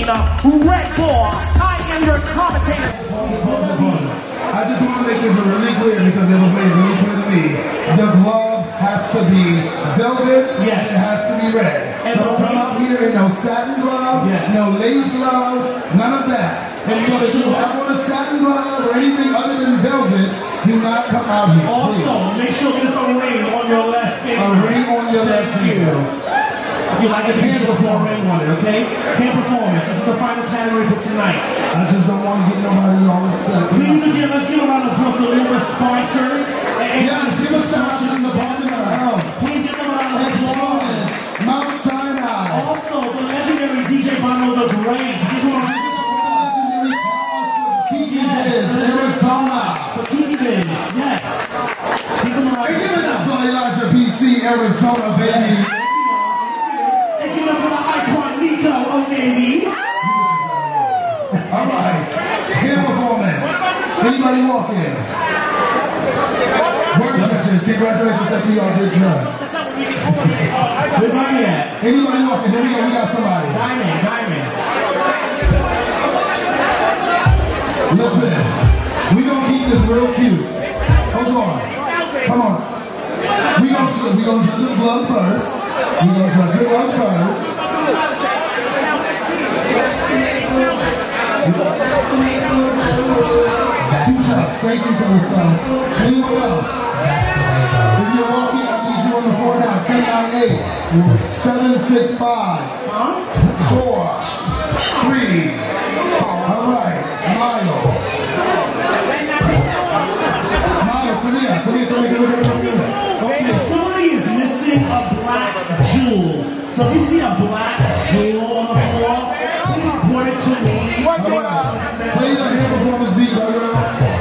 Red Ball. I am your commentator. I just want to make this really clear because it was made really clear to me. The glove has to be velvet. Yes. And it has to be red. And so come out here in no satin gloves, yes, no lace gloves, none of that. And so if you have on a satin glove or anything other than velvet, do not come out here. Also, make sure there's a ring on your left finger. A ring on your left finger. If you like it, hand perform ring on it, okay? Hand performance. This is the final category for tonight. I just don't want to get nobody all upset. Please again, let's give a round of applause to all the sponsors. Yes, give a shout out to the department of health. Please give them a round of applause. Mount Sinai. Also, the legendary DJ Bono the Great. Give him a round of applause. Legendary Thomas for KiKiVIDz, Arizona. For KiKiVIDz, yes. Give them a round of applause. Give it up for EiAGO BC Arizona, baby. Neko, OldNavy. Alright, hand performance. Anybody walk in? Word judges, congratulations that you all did good. Where's Diamond at? Anybody walk in? Here we go, we got somebody. Diamond. Listen, we gonna keep this real cute. Hold on. Come on. We gonna judge the gloves first. Two shots. Thank you for this stuff. Anyone else? If you're walking, I need you on the floor now. 10, 9, 8, 7, 6, 5, 4, 3. All right. Miles, come here. Okay, somebody is missing a black jewel. So if you see a black jewel on the floor, please report it to me. Play the hand performance beat, brother.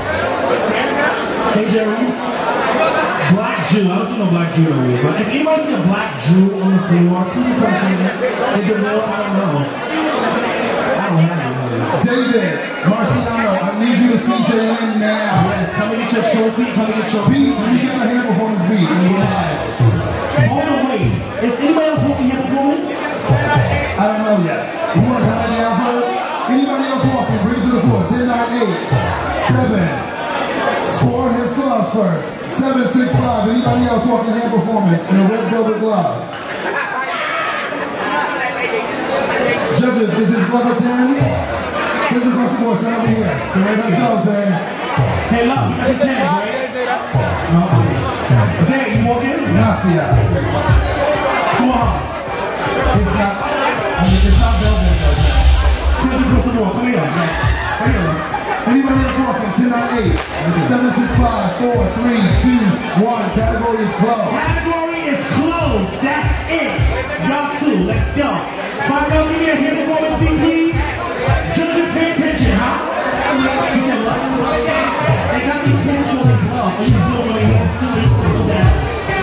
Hey, Jerry. Black jewel. I don't see no black jewel over here. But if anybody see a black jewel on the floor, please report it to me. Is it real? I don't know. I don't have it. David, Marciano, I need you to see Jalen now. Yes, come and get your trophy. Come and get your beat. Let me get my hand performance beat. Yes. Hold on, wait. Is anybody else walking hand performance? I don't know yet. You want to come down first? Anybody else walking? Bring it to the floor. 10, 9, 8, 7. Score his gloves first. 7, 6, 5. Anybody else walking hand performance in a red velvet glove? Judges, this is level 10. 10 across the board. Stand over here. So let's go, Zay. Hey, look, you got the 10, right? Okay. Zay, you walking? Nastia. Squad. It's not velvet. 10 across the board. Come here. Anybody else walking? 10, 9, 8. 7, 6, 5, 4, 3, 2, 1. Category is closed. Category is closed. That's it. Y'all two. Let's go. Bono, give me a hand performance beat, please. Judges, pay attention, huh? They got the attention on the glove. She's doing what he wants to do that.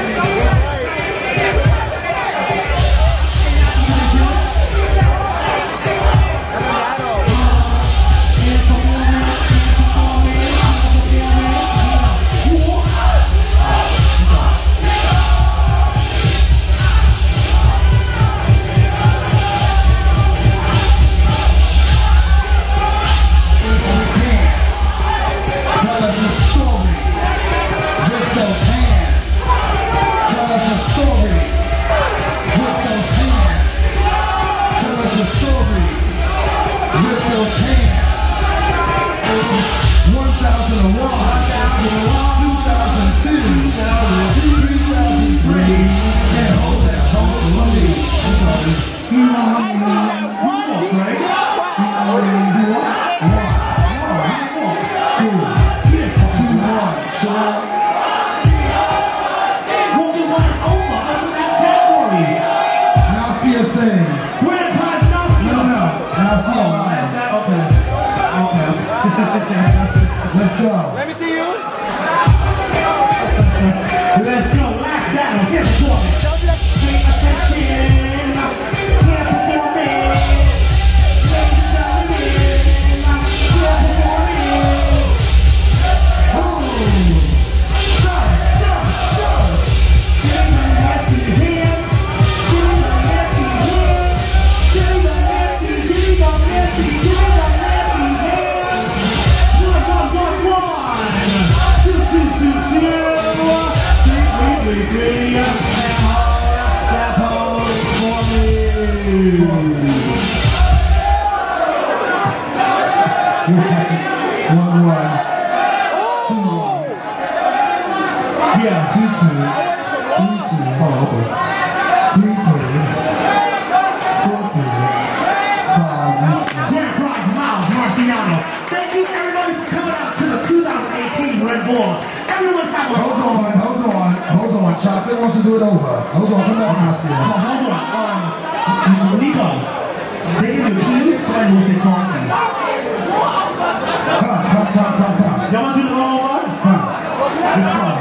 Let's go. Let me see you. Let's go. Last battle. Get for it. Pay attention. Hand performance. Ladies and gentlemen. Hand performance. Oh. Sir. Give me the nasty hands. Give me the nasty hands. Give me the nasty. Yeah, 2-2. 3-2. Oh, okay. 3-3. 4-3. 5. Grand prize, Miles Marciano. Thank you everybody for coming out to the 2018 Red Ball. Everyone have a... Hold on. Chocolate wants to do it over. Hold on, come back now, Steve. Hold on. Neko, they give you a key, somebody will say coffee. Come. Y'all want to do the wrong one? It's fun.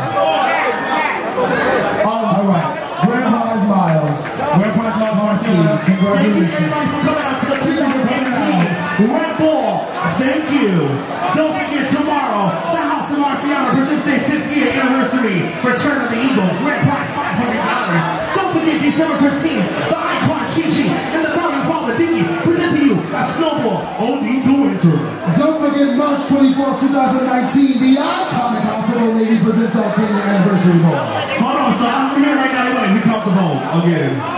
All right. Grand prize, Miles. Grand prize, Miles Marciano. Congratulations. Thank you everybody for coming out to the 2018 Red Ball. Thank you. Don't forget tomorrow, the House of Marciano presents their 5th year anniversary. Return of the Eagles. Grand prize $500. Don't forget December 15th, the icon Kiki and the founding father Kiki present to you a snowball. Only to winter. Don't forget March 24, 2019, the iconic House of OldNavy presents our 10-year anniversary ball. Hold on, so I'm here right now. We count the vote again.